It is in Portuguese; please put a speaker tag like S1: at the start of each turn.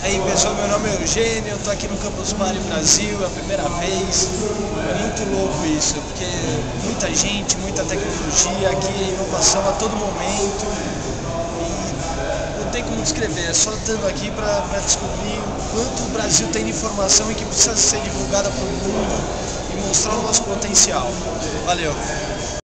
S1: Aí pessoal, meu nome é Eugênio, eu tô aqui no Campus Party Brasil, é a primeira vez. É muito louco isso, porque muita gente, muita tecnologia, aqui é inovação a todo momento. E não tem como descrever, é só estando aqui para descobrir o quanto o Brasil tem de informação e que precisa ser divulgada para o mundo e mostrar o nosso potencial. Valeu!